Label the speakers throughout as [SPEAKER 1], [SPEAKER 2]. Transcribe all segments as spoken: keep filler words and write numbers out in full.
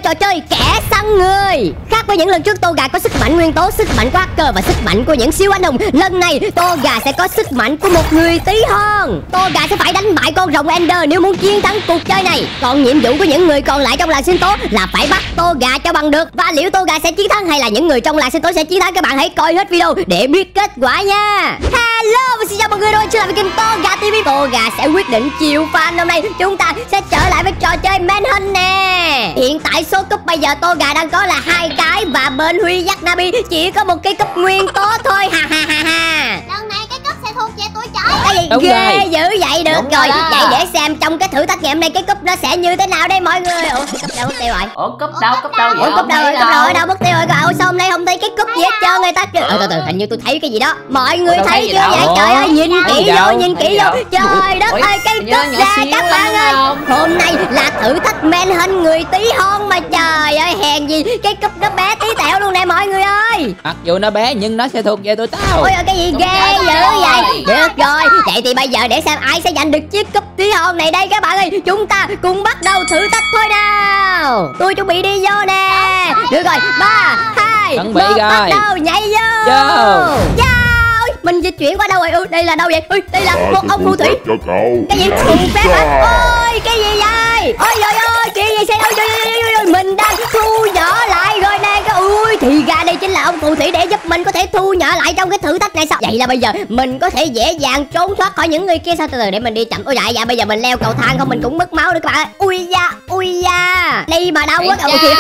[SPEAKER 1] trò chơi kẻ săn người. Khác với những lần trước, Toga có sức mạnh nguyên tố, sức mạnh của hacker và sức mạnh của những siêu anh hùng. Lần này Toga sẽ có sức mạnh của một người tí hon. Toga sẽ phải đánh bại con rồng Ender nếu muốn chiến thắng cuộc chơi này. Còn nhiệm vụ của những người còn lại trong làng sinh tố là phải bắt Toga cho bằng được. Và liệu Toga sẽ chiến thắng hay là những người trong làng sinh tố sẽ chiến thắng? Các bạn hãy coi hết video để biết kết quả nha. Hello và xin chào mọi người, tôi trở lại với kênh Toga ti vi. Toga sẽ quyết định chiều fan. Hôm nay chúng ta sẽ trở lại với trò chơi Manhunt nè. Hiện tại số cúp bây giờ Toga đang có là hai cái và bên Huy Dắt Nabi chỉ có một cái cúp nguyên tố thôi. Ha ha ha ha.
[SPEAKER 2] Lần này cái cúp sẽ thuộc về tôi chơi.
[SPEAKER 1] Cái gì
[SPEAKER 3] Đúng
[SPEAKER 1] ghê
[SPEAKER 3] rồi.
[SPEAKER 1] dữ vậy? Được
[SPEAKER 2] Đúng
[SPEAKER 1] rồi,
[SPEAKER 2] rồi đó.
[SPEAKER 1] vậy để xem trong cái thử thách ngày hôm nay cái cúp nó sẽ như thế nào đây mọi người. Ủa, cúp đâu mất tiêu rồi?
[SPEAKER 3] Ủa cúp đâu cúp đâu vậy?
[SPEAKER 1] Ủa cúp đâu rồi? Cúp đâu ở đâu mất tiêu rồi? Ủa sao hôm nay không thấy cái cúp gì hết trơn người ta? Ờ từ từ, hình như tôi thấy cái gì đó. Mọi người
[SPEAKER 3] Ủa, đâu
[SPEAKER 1] thấy
[SPEAKER 3] thấy gì
[SPEAKER 1] chưa
[SPEAKER 3] đâu?
[SPEAKER 1] vậy? Trời ơi, nhìn
[SPEAKER 3] Thấy
[SPEAKER 1] kỹ
[SPEAKER 3] gì
[SPEAKER 1] vô,
[SPEAKER 3] đâu?
[SPEAKER 1] nhìn
[SPEAKER 3] Thấy
[SPEAKER 1] kỹ
[SPEAKER 3] gì
[SPEAKER 1] vô.
[SPEAKER 3] đâu?
[SPEAKER 1] Trời đất
[SPEAKER 3] Ủa,
[SPEAKER 1] ơi, cái
[SPEAKER 3] hình như nó
[SPEAKER 1] cúp
[SPEAKER 3] nhỏ
[SPEAKER 1] ra
[SPEAKER 3] xíu
[SPEAKER 1] các
[SPEAKER 3] lên
[SPEAKER 1] bạn
[SPEAKER 3] đúng
[SPEAKER 1] ơi.
[SPEAKER 3] không?
[SPEAKER 1] Hôm nay là thử thách Manhunt người tí hon mà trời ơi, hèn gì cái cúp nó bé tí tẹo luôn nè mọi người ơi.
[SPEAKER 3] Mặc dù nó bé nhưng nó sẽ thuộc về tụi tao.
[SPEAKER 1] Ôi ơi, cái gì
[SPEAKER 3] Đúng
[SPEAKER 1] ghê
[SPEAKER 3] rồi,
[SPEAKER 1] dữ
[SPEAKER 3] đúng
[SPEAKER 1] vậy?
[SPEAKER 3] rồi.
[SPEAKER 1] Được rồi, vậy thì bây giờ để xem ai sẽ giành được chiếc cúp tí hon này đây các bạn ơi. Chúng ta cùng bắt đầu thử thách thôi nào. Tôi chuẩn bị đi vô nè. Được rồi, ba, hai,
[SPEAKER 3] Chuẩn bị
[SPEAKER 1] một, bắt
[SPEAKER 3] rồi.
[SPEAKER 1] đầu, nhảy vô.
[SPEAKER 3] Vô.
[SPEAKER 1] Vô. Ôi, mình di chuyển qua đâu rồi? Ừ, đây là đâu vậy? Ui, đây là một ông phù thủy.
[SPEAKER 4] cho cậu.
[SPEAKER 1] Cái gì? Phù phép hả? Ôi, cái gì vậy? Ôi trời ơi, chuyện gì xảy ra? Ôi, ôi, ôi, ôi, mình đang thu nhỏ lại rồi nè. Cái ui thì ra đây chính là ông phù thủy để giúp mình có thể thu nhỏ lại trong cái thử thách này sao? Vậy là bây giờ mình có thể dễ dàng trốn thoát khỏi những người kia sao? Từ từ để mình đi chậm. Ôi dạ dạ, bây giờ mình leo cầu thang không mình cũng mất máu nữa các bạn. Ui da, ui da. Đây mà đau quá. Ôi kìa.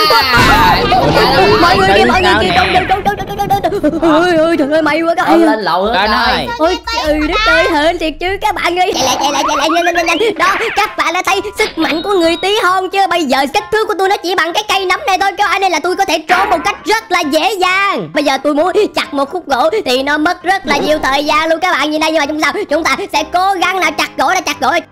[SPEAKER 1] Mọi người kia, mọi người kia, trốn trốn trốn trốn trốn trốn. Ôi ôi trời ơi, may quá các bạn.
[SPEAKER 3] Lên lầu nữa trời.
[SPEAKER 1] Ôi trời đất ơi, hên thiệt chứ các bạn ơi. Chạy lại chạy lại chạy lại nhanh nhanh nhanh. Đó, các bạn đã thấy sức mạnh của người tí hon chưa? Bây giờ kích thước của tôi nó chỉ bằng cái cây nấm này thôi các bạn, nên là tôi có thể trốn một cách rất là dễ dàng. Bây giờ tôi muốn chặt một khúc gỗ thì nó mất rất là nhiều thời gian luôn các bạn nhìn đây, nhưng mà chúng sao chúng ta sẽ cố gắng nào chặt gỗ là chặt gỗ.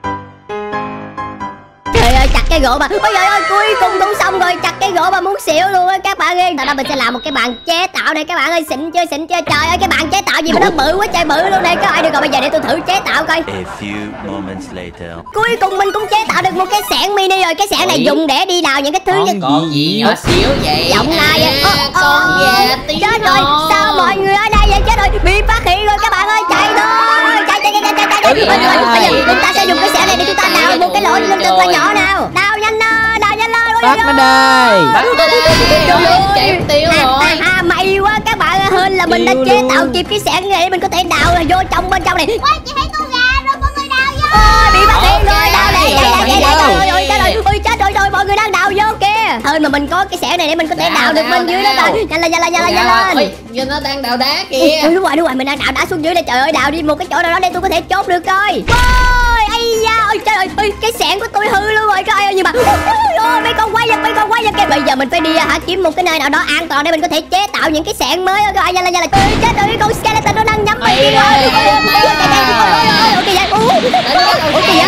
[SPEAKER 1] Trời ơi, chặt cái gỗ mà. Ôi trời ơi, cuối cùng cũng xong rồi. Chặt cái gỗ mà muốn xỉu luôn á các bạn ơi. Sau đó mình sẽ làm một cái bàn chế tạo này các bạn ơi. Xịn chưa xịn chưa? Trời ơi, cái bàn chế tạo gì mà nó bự quá trời bự luôn đây các bạn. Được rồi, bây giờ để tôi thử chế tạo coi.
[SPEAKER 5] A few moments later.
[SPEAKER 1] Cuối cùng mình cũng chế tạo được một cái xẻng mini rồi. Cái xẻng này
[SPEAKER 3] Ủa?
[SPEAKER 1] dùng để đi đào những cái thứ như...
[SPEAKER 3] Con, con gì nhỏ xíu vậy?
[SPEAKER 1] Giọng ai vậy? Ơ, ơ,
[SPEAKER 3] Con gà tí
[SPEAKER 1] chết rồi,
[SPEAKER 3] hon.
[SPEAKER 1] sao mọi người ở đây vậy? Chết rồi, bị phát hiện rồi các bạn ơi. Chạy thôi, chạy chạy chạy chạy chạy chạy.
[SPEAKER 3] Ôi,
[SPEAKER 1] Bây giờ
[SPEAKER 3] ôi,
[SPEAKER 1] bây giờ
[SPEAKER 3] ôi.
[SPEAKER 1] chúng ta sẽ dùng cái xẻng này để chúng ta đào một cái lỗ rất là nhỏ nào. Đào nhanh lên, đào nhanh lên. Ôi
[SPEAKER 3] Bắt
[SPEAKER 1] trời
[SPEAKER 3] nó
[SPEAKER 1] ơi.
[SPEAKER 3] đây.
[SPEAKER 1] Bắt
[SPEAKER 3] nó đây. Chạy tiêu
[SPEAKER 1] À,
[SPEAKER 3] rồi.
[SPEAKER 1] à, à, may quá các bạn ơi, hên là mình đã
[SPEAKER 3] Tiêu
[SPEAKER 1] chế
[SPEAKER 3] luôn.
[SPEAKER 1] tạo kịp cái xẻng này để mình có thể đào vô trong bên trong này.
[SPEAKER 2] Ôi chị thấy con gà rồi, mọi người đào vô.
[SPEAKER 1] Ôi bị phát hiện rồi, đào này,
[SPEAKER 3] Ok,
[SPEAKER 1] đây đây đây
[SPEAKER 3] đào
[SPEAKER 1] đây,
[SPEAKER 3] vô.
[SPEAKER 1] ôi chết rồi, ôi chết rồi rồi, mọi người đang đào vô kìa. Hên mà mình có cái xẻng này để mình có thể
[SPEAKER 3] Đào,
[SPEAKER 1] đào được
[SPEAKER 3] đào,
[SPEAKER 1] bên dưới đó
[SPEAKER 3] đào.
[SPEAKER 1] rồi. Nhanh lên nhanh lên nhanh lên nhanh lên.
[SPEAKER 3] Ôi, như nó đang đào đá
[SPEAKER 1] Ui,
[SPEAKER 3] kìa.
[SPEAKER 1] ui, đúng rồi đúng rồi, mình đang đào đá xuống dưới đây. Trời ơi, đào đi một cái chỗ nào đó để tôi có thể chốt được coi. Ôi ây da, ôi trời ơi, ôi, cái xẻng của tôi hư luôn rồi coi ơi. Nhưng mà ôi mấy con quái vật, mấy con quái vật kìa. Bây giờ mình phải đi hả kiếm một cái nơi nào đó an toàn để mình có thể chế tạo những cái xẻng mới các bạn. Nhanh lên nhanh lên. Ôi chết rồi, cái con skeleton nó đang nhắm mình
[SPEAKER 3] Ây
[SPEAKER 1] kìa
[SPEAKER 3] da,
[SPEAKER 1] rồi.
[SPEAKER 3] ây da, ây da.
[SPEAKER 1] Ok vậy. Ủa kìa.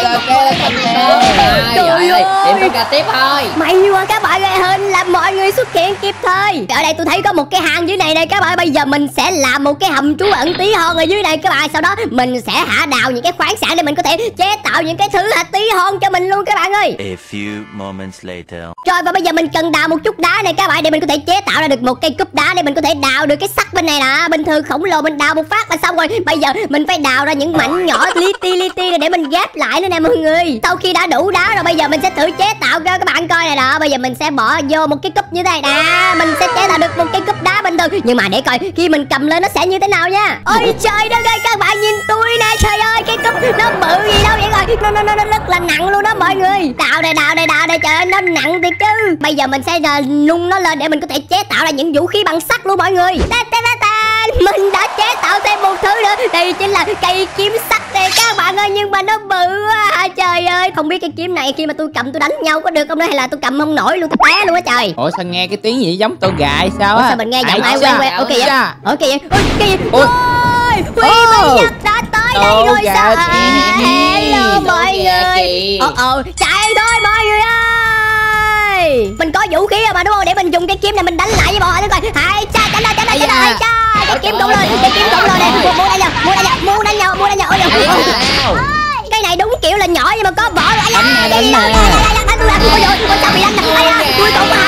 [SPEAKER 3] Trời ơi, điểm tôi cà tiếp thôi.
[SPEAKER 1] May quá các bạn ơi, hên là mọi người xuất hiện kịp thời. Ở đây tôi thấy có một cái hang dưới này này các bạn. Bây giờ mình sẽ làm một cái hầm trú ẩn tí hon ở dưới này các bạn. Sau đó mình sẽ hả đào những cái khoáng sản để mình có thể chế tạo những cái thứ hả tí hon cho mình luôn các bạn ơi.
[SPEAKER 5] A few moments later.
[SPEAKER 1] Rồi và bây giờ mình cần đào một chút đá này các bạn để mình có thể chế tạo ra được một cây cúp đá để mình có thể đào được cái sắt bên này nè. Bình thường khổng lồ mình đào một phát là xong rồi. Bây giờ mình phải đào ra những mảnh nhỏ li ti li ti để mình ghép lại nữa nè mọi người. Sau khi đã đủ đá rồi bây giờ mình sẽ thử chế tạo cho các bạn coi này đó. Bây giờ mình sẽ bỏ vô một cái cúp như thế này nè. Mình sẽ chế tạo được một cái cúp đá bình thường. Nhưng mà để coi khi mình cầm lên nó sẽ như thế nào nha. Ôi trời đất ơi, các bạn nhìn tôi nè. Trời ơi, cái cúp nó bự gì đâu vậy rồi. Nó nó nó, nó rất là nặng luôn đó mọi người. Đào đây đào đây đào đây, trời ơi nó nặng thiệt chứ. Bây giờ mình sẽ uh, nung nó lên để mình có thể chế tạo ra những vũ khí bằng sắt luôn mọi người. Ta ta ta ta. Mình đã chế tạo thêm một thứ nữa. Đây chính là cây kiếm sắt đây các bạn ơi. Nhưng mà nó bự quá. Trời ơi, không biết cái kiếm này khi mà tôi cầm tôi đánh nhau có được không đó, hay là tôi cầm không nổi luôn, tôi té luôn á trời.
[SPEAKER 3] Ủa sao nghe cái tiếng gì giống tôi gà hay sao
[SPEAKER 1] Ủa
[SPEAKER 3] á?
[SPEAKER 1] sao mình nghe giọng ai
[SPEAKER 3] Ai
[SPEAKER 1] quen
[SPEAKER 3] xa?
[SPEAKER 1] quen. Ok vậy.
[SPEAKER 3] Xa?
[SPEAKER 1] Ok vậy. Ôi cái gì?
[SPEAKER 3] Ôi.
[SPEAKER 1] Ôi, Huy
[SPEAKER 3] Ồ.
[SPEAKER 1] Minh Nhật đã tới đây
[SPEAKER 3] Ồ,
[SPEAKER 1] rồi
[SPEAKER 3] gà
[SPEAKER 1] sao?
[SPEAKER 3] chị.
[SPEAKER 1] Hello mọi
[SPEAKER 3] Ồ, gà
[SPEAKER 1] người.
[SPEAKER 3] chị.
[SPEAKER 1] Ồ ồ, chạy thôi mọi người ơi. Mình có vũ khí rồi mà đúng không? Để mình dùng cái kiếm này mình đánh lại với bọn họ coi. Hai cha đánh ra đánh ra đánh ra hai cha. Cái kiếm cộng lên, cái kiếm cộng lên này. Mua đánh nhau, mua đánh nhau, mua đánh nhau, mua đánh nhau. Ôi giời ơi. Cái này đúng kiểu là nhỏ nhưng mà có vỏ. Ai da,
[SPEAKER 3] Đánh nè,
[SPEAKER 1] cái gì
[SPEAKER 3] đánh
[SPEAKER 1] đâu?
[SPEAKER 3] nè.
[SPEAKER 1] Đánh tôi đánh tôi. Ôi giời ơi, sao bị đánh nè. Ai da, cuối cùng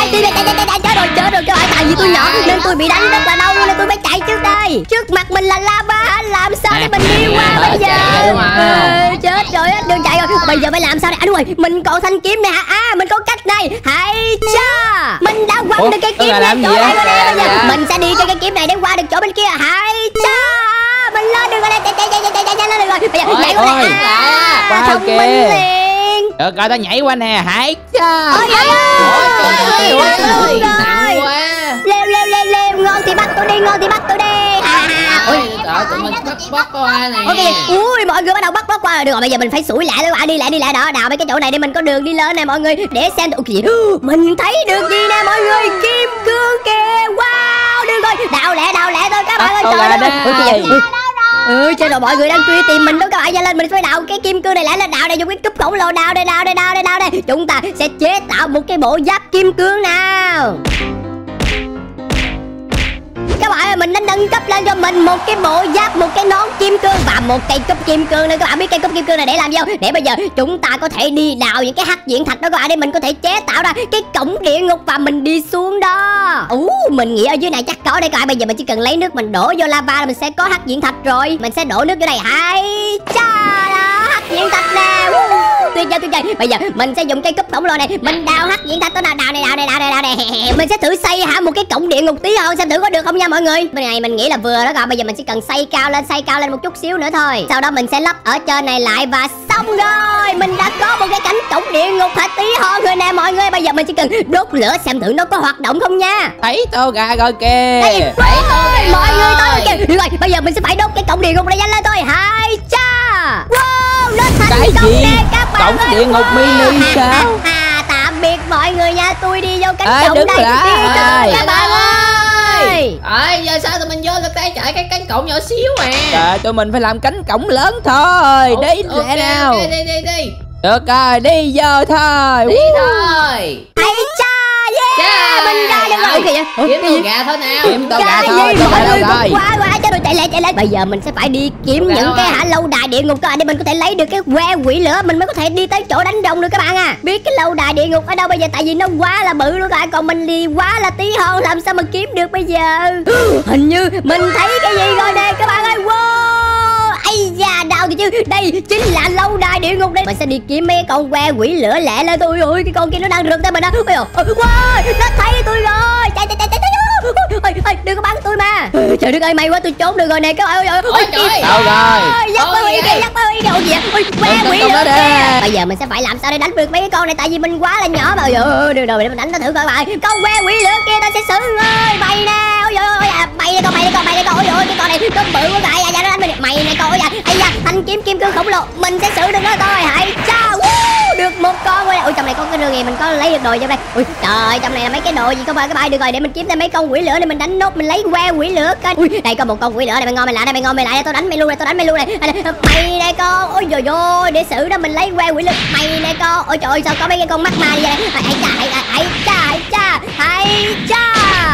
[SPEAKER 1] vì tôi nhỏ nên tôi bị đánh rất là đau nên tôi phải chạy trước đây. Trước mặt mình là lava, làm sao để mình đi qua bây giờ? À, chết rồi, hết đường chạy rồi. Bây giờ phải làm sao đây? À đúng rồi, mình còn thanh kiếm này hả? À mình có cách này. Hay cha, mình đã quăng được cái kiếm này chỗ này rồi nè. Bây giờ mình sẽ đi cho cái kiếm này để qua được chỗ bên kia. Hay cha, mình lên được rồi nè, chạy chạy chạy chạy chạy chạy lên được rồi. Bây giờ nhảy qua đây. À, thông minh liền.
[SPEAKER 3] Được rồi, tao nhảy qua nè. Hay cha.
[SPEAKER 1] Ôi trời ơi, ơi
[SPEAKER 3] nặng quá.
[SPEAKER 1] Leo leo leo leo, ngon thì bắt tôi đi, ngon thì bắt tôi đi.
[SPEAKER 3] Ôi trời, tụi mình bắt bắt qua này.
[SPEAKER 1] Ok, ui mọi người bắt đầu bắt bắt qua rồi. Được rồi, bây giờ mình phải sủi lại các bạn, đi lại đi lại đó, đào mấy cái chỗ này để mình có đường đi lên này mọi người, để xem được gì. Mình thấy được gì nè mọi người, kim cương kìa. Wow, được rồi, đào lẹ đào lẹ thôi các bạn ơi. Trời ơi, ui kìa. Ừ, trời rồi mọi người đang truy tìm mình đó các bạn, nhanh lên, mình phải đào cái kim cương này lại, lên đào đây, dùng cái cúp khổng lồ đào đây, đào đây, đào đây, đào đây. Chúng ta sẽ chế tạo một cái bộ giáp kim cương nào. Các bạn ơi, mình đã nâng cấp lên cho mình một cái bộ giáp, một cái nón kim cương và một cây cúp kim cương nữa. Các bạn biết cây cúp kim cương này để làm gì không? Để bây giờ chúng ta có thể đi đào những cái hắc diện thạch đó các bạn, để mình có thể chế tạo ra cái cổng địa ngục và mình đi xuống đó. Ú, mình nghĩ ở dưới này chắc có đây các bạn. Bây giờ mình chỉ cần lấy nước mình đổ vô lava là mình sẽ có hắc diện thạch rồi. Mình sẽ đổ nước vô đây. Hay cha, đó hắc diện thạch nè. Tuyệt vời tuyệt vời. Bây giờ mình sẽ dùng cây cúp khổng lồ này, mình đào hắc diện thạch đó nào, đào này đào này đào này đào này. Mình sẽ thử xây hả một cái cổng địa ngục tí hơn xem thử có được không nha mọi người. Bên này mình nghĩ là vừa đó rồi. Bây giờ mình chỉ cần xây cao lên, xây cao lên một chút xíu nữa thôi. Sau đó mình sẽ lắp ở trên này lại và xong rồi. Mình đã có một cái cánh cổng địa ngục hả tí hon rồi nè mọi người. Bây giờ mình chỉ cần đốt lửa xem thử nó có hoạt động không nha.
[SPEAKER 3] Thấy tô gà rồi kìa.
[SPEAKER 1] Đây, wow, mọi người tới kìa. Được rồi, bây giờ mình sẽ phải đốt cái cổng địa ngục này nhanh lên thôi. Hai cha. Wow, nó thành
[SPEAKER 3] cái
[SPEAKER 1] công
[SPEAKER 3] gì?
[SPEAKER 1] nè các bạn.
[SPEAKER 3] Cổng địa ngục mini sao?
[SPEAKER 1] À, tạm biệt mọi người nha, tôi đi vô cánh
[SPEAKER 3] à,
[SPEAKER 1] cổng đây. Đi
[SPEAKER 3] ơi.
[SPEAKER 1] các bạn ơi.
[SPEAKER 3] Ơi, giờ sao tụi mình vô được tay chạy cái cánh cổng nhỏ xíu à? Trời, tụi mình phải làm cánh cổng lớn thôi. Ủa, đi okay, lẹ nào. Okay, đi đi đi. Được rồi, đi vô thôi. Đi uh. thôi.
[SPEAKER 1] Hay cha, yeah, yeah. Mình ra được rồi. Kìa.
[SPEAKER 3] Kiếm tô gà thôi nào. Kiếm tô gà
[SPEAKER 1] thôi. Mọi người cũng quá quá cho tôi chạy lại chạy lại. Bây giờ mình sẽ phải đi kiếm những cái hả lâu đài địa ngục các bạn, để mình có thể lấy được cái que quỷ lửa, mình mới có thể đi tới chỗ đánh rồng được các bạn à. Biết cái lâu đài địa ngục ở đâu bây giờ, tại vì nó quá là bự luôn các bạn, còn mình đi quá là tí hon, làm sao mà kiếm được bây giờ. Hình như mình thấy cái gì rồi nè các bạn ơi. Wow, ây da, đau thì chứ. Đây chính là lâu đài địa ngục đây. Mình sẽ đi kiếm mấy con que quỷ lửa lẹ lên. Tôi ơi, cái con kia nó đang rượt tới mình đó. Ôi ôi, wow, nó thấy tôi rồi. Chạy chạy chạy chạy chạy. Ôi ôi, đừng có bắn tôi mà. Trời đất ơi, may quá tôi trốn được rồi nè các bạn ơi. Ôi trời, đâu rồi? Dắt tôi đi kìa, dắt tôi đi kìa. Ôi gì vậy? Ôi, que quỷ lửa kìa. Bây giờ mình sẽ phải làm sao để đánh được mấy cái con này, tại vì mình quá là nhỏ mà. Ôi được rồi, để mình đánh nó thử coi bạn. Con que quỷ lửa kia ta sẽ xử ơi. Mày nè. Ôi ôi ôi, bay đi con, bay đi con, bay đi con. Ôi ôi, cái con này nó bự quá vậy. Dạ nó đánh mình. Mày nè con ơi. Ây da, thanh kiếm kim cương khổng lồ. Mình sẽ xử được nó thôi. Hãy chao. Được một con rồi. Ui, trong này có cái đường gì mình có lấy được đồ trong đây. Ui trời, trong này là mấy cái đồ gì không phải các bạn. Được rồi, để mình kiếm thêm mấy con quỷ lửa để mình đánh nốt, mình lấy que quỷ lửa coi. Ui, đây có một con quỷ lửa này, mày ngon mày lại đây, mày ngon mày lại đây, tôi đánh mày luôn này, tôi đánh mày luôn này. Mày nè con. Ôi trời ơi, để xử đó, mình lấy que quỷ lửa. Mày nè con. Ôi trời ơi, sao có mấy cái con mắt ma như vậy. Hãy cha, hãy cha, hãy cha, hãy cha.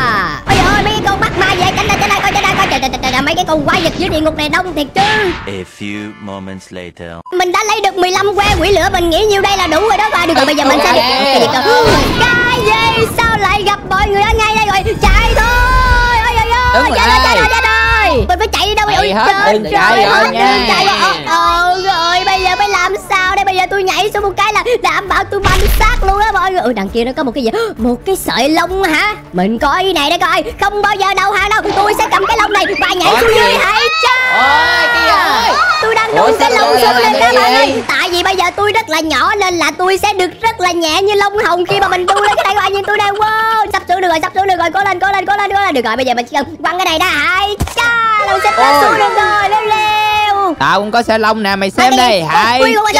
[SPEAKER 1] Ôi trời ơi, mấy cái con mắt ma vậy. Tránh ra, tránh ra coi, tránh ra coi. Trời trời trời, mấy cái con quái vật dưới địa ngục này đông thiệt chứ.
[SPEAKER 5] A few moments later.
[SPEAKER 1] Mình đã lấy được mười lăm que quỷ lửa, mình nghĩ nhiêu đây là đủ rồi đó và được rồi. Bây giờ mình sẽ đi cái gì cơ? Cái gì? Sao lại gặp mọi người ở ngay đây rồi? Chạy thôi. Ôi ôi ôi, chạy rồi, chạy rồi, chạy rồi. Mình phải chạy đi đâu? Ôi trời trời, hết đường chạy rồi. Ờ rồi, bây giờ phải làm sao đây? Bây giờ tôi nhảy xuống một cái là đảm bảo tôi bắn xác luôn á mọi người. Ừ, đằng kia nó có một cái gì? Một cái sợi lông hả? Mình coi cái này đây coi. Không bao giờ đâu hàng đâu. Tôi sẽ cầm cái lông này và nhảy xuống dưới. Hãy cha.
[SPEAKER 3] Ôi cái ơi.
[SPEAKER 1] Tôi đang đuổi cái lông xuống lên các bạn ơi. Tại vì bây giờ tôi rất là nhỏ nên là tôi sẽ được rất là nhẹ như lông hồng khi mà mình đu lên cái này các bạn, nhìn tôi đây. Wow, sắp xuống được rồi, sắp xuống được rồi. Cố lên, cố lên, cố lên, cố lên. Được rồi, bây giờ mình chỉ cần quăng cái này ra. Hãy cha, lông xếp lên xuống được rồi. Leo leo.
[SPEAKER 3] Tao cũng có xe lông nè, mày xem đây. Hãy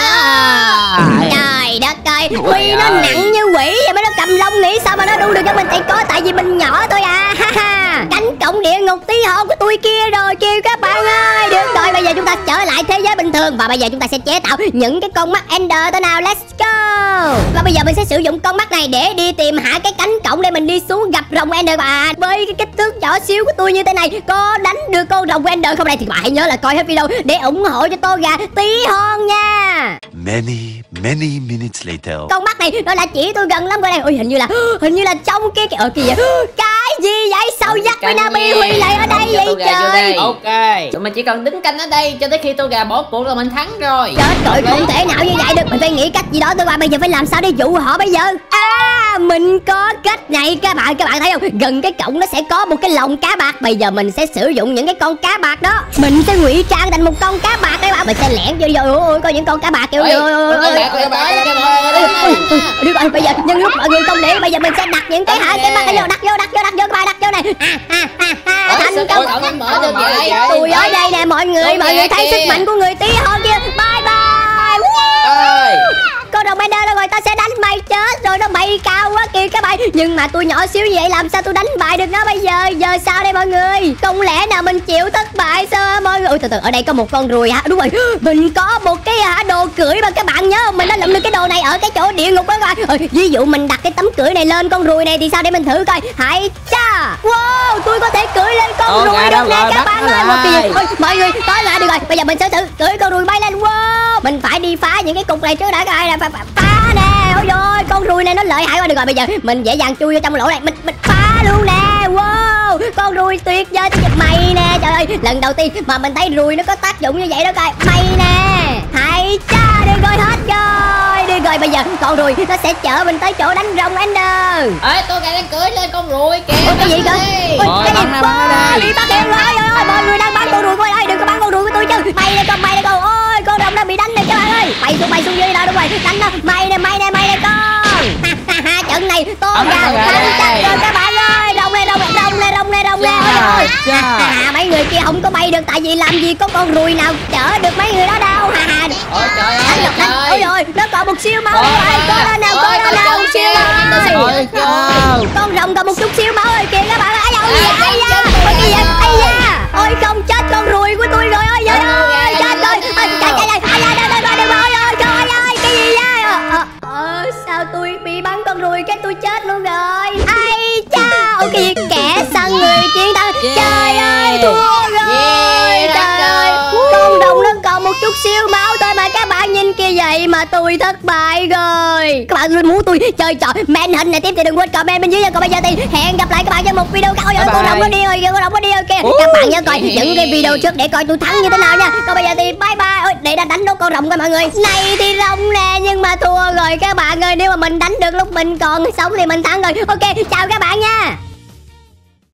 [SPEAKER 3] cha.
[SPEAKER 1] Trời đất ơi, Huy nó nặng như quỷ vậy mà nó cầm lông, nghĩ sao mà nó đu được cho mình thì có, tại vì mình nhỏ thôi à. Cánh cổng địa ngục tí hon của tôi kia rồi kêu các bạn ơi. Được rồi, bây giờ chúng ta trở lại thế giới bình thường và bây giờ chúng ta sẽ chế tạo những cái con mắt Ender thôi nào. Let's go. Và bây giờ mình sẽ sử dụng con mắt này để đi tìm hạ cái cánh cổng để mình đi xuống gặp rồng Ender. Và với cái kích thước nhỏ xíu của tôi như thế này, có đánh được con rồng Ender không đây thì bạn hãy nhớ là coi hết video để ủng hộ cho Tô Gà tí hon nha.
[SPEAKER 5] Many, many minutes later.
[SPEAKER 1] Con mắt này nó là chỉ tôi gần lắm coi đây. Ôi hình như là hình như là trong cái cái ở kìa. Cái gì gì vậy? Sao dắt với Nabi Huy lại ở đây vậy trời?
[SPEAKER 3] Ok, tụi mình chỉ cần đứng canh ở đây cho tới khi tôi gà bỏ cuộc là mình thắng rồi.
[SPEAKER 1] Chết rồi, không thể nào như vậy được. Mình phải nghĩ cách gì đó tôi qua. Bây giờ phải làm sao để dụ họ bây giờ? À, mình có cách này các bạn. Các bạn thấy không? Gần cái cổng nó sẽ có một cái lồng cá bạc. Bây giờ mình sẽ sử dụng những cái con cá bạc đó. Mình sẽ ngụy trang thành một con cá bạc đấy bạn. Mình sẽ lẻn vô vô. Ôi, có những con cá bạc kìa. Ôi, ôi, ôi, ôi. Được rồi, bây giờ nhân lúc mọi người không để, bây giờ mình sẽ đặt những cái hả cái bạc vô, đặt vô, đặt vô, đặt vô các bạn, đặt vô này. À, à, à, à, thành công.
[SPEAKER 3] Mở được vậy.
[SPEAKER 1] Tôi ở đây nè mọi người, mọi người thấy sức mạnh của người tí hon kia. Bye bye. Con rồng Ender đâu rồi? Tao sẽ đánh mày chết rồi, nó bay cao quá kìa các bạn. Nhưng mà tôi nhỏ xíu như vậy làm sao tôi đánh bại được nó bây giờ? Giờ sao đây mọi người? Không lẽ nào mình chịu thất bại sao mọi người? Ôi từ từ, ở đây có một con ruồi hả? Đúng rồi, mình có một cái hả đồ cưỡi mà các bạn nhớ không? Mình đã lượm được cái đồ này ở cái chỗ địa ngục đó các bạn. Ừ, ví dụ mình đặt cái tấm cưỡi này lên con ruồi này thì sao, để mình thử coi. Hãy cha. Wow, tôi có thể cưỡi lên con ruồi được nè các bạn ơi. Một cái gì? Ôi, mọi người tới lại được rồi. Bây giờ mình sẽ thử cưỡi con ruồi bay lên. Wow, mình phải đi phá những cái cục này trước đã các bạn. Phá, phá nè. Ôi trời, con ruồi này nó lợi hại quá. Được rồi, bây giờ mình dễ dàng chui vô trong lỗ này. Mình mình phá luôn nè. Wow, con ruồi tuyệt vời tôi giật mày nè. Trời ơi, lần đầu tiên mà mình thấy ruồi nó có tác dụng như vậy đó coi. Mày nè. Hãy cha, được rồi, hết rồi. Được rồi, bây giờ con ruồi nó sẽ chở mình tới chỗ đánh rồng Ender.
[SPEAKER 3] Ê, tôi đang cưỡi lên con ruồi kìa.
[SPEAKER 1] Ôi, cái gì cơ? Ôi, cái gì? Bị bắt hiện rồi. Ôi ơi, mọi người đang bắn con ruồi qua đây, đừng có bắn con ruồi của tôi chứ. Mày nè con, mày nè con. Ôi, con rồng đang bị đánh nè các bạn ơi. Bay xuống, bay xuống dưới nào, đúng rồi. Đánh nó. Mày nè, mày nè, mày nè con. Trận này tôi gào thắng chắc rồi các bạn ơi. Rồng nè, rồng nè, rồng nè, rồng nè, rồng nè. Ôi trời. Mấy người kia không có bay được tại vì làm gì có con ruồi nào chở được mấy người đó đâu.
[SPEAKER 3] Ôi trời ơi.
[SPEAKER 1] Ôi rồi, nó còn một siêu máu rồi. Con nó nào, con nó nào, một siêu ơi. Con rồng còn một chút xíu máu rồi kìa các bạn ơi. Ôi da, ôi da, ôi cái gì vậy? Ây da. Ôi không, chết con ruồi của tôi rồi. Ôi trời ơi, chết rồi. Trời trời trời, ai da, đừng đừng đừng ơi ơi, trời ơi, cái gì vậy? Ờ, sao tôi bị bắn con ruồi cái tôi chết luôn rồi. Ai cha, ôi cái gì, kẻ săn người chiến thắng. Trời ơi, thua rồi. Trời ơi, con rồng nó còn một chút xíu máu thôi mà các bạn nhìn kia vậy mà tôi thất bại rồi. Các bạn muốn tôi chơi trò màn hình này tiếp thì đừng quên comment bên dưới nha. Còn bây giờ thì hẹn gặp lại các bạn trong một video khác. Ôi ơi, con rồng nó đi rồi kìa, con rồng nó đi rồi kìa. Các bạn nhớ coi những cái video trước để coi tôi thắng như thế nào nha. Còn bây giờ thì bye bye. Ôi, để đã đánh đốt con rồng coi mọi người. Này thì rồng nè, nhưng mà thua rồi các bạn ơi. Nếu mà mình đánh được lúc mình còn sống thì mình thắng rồi. Ok, chào các bạn nha.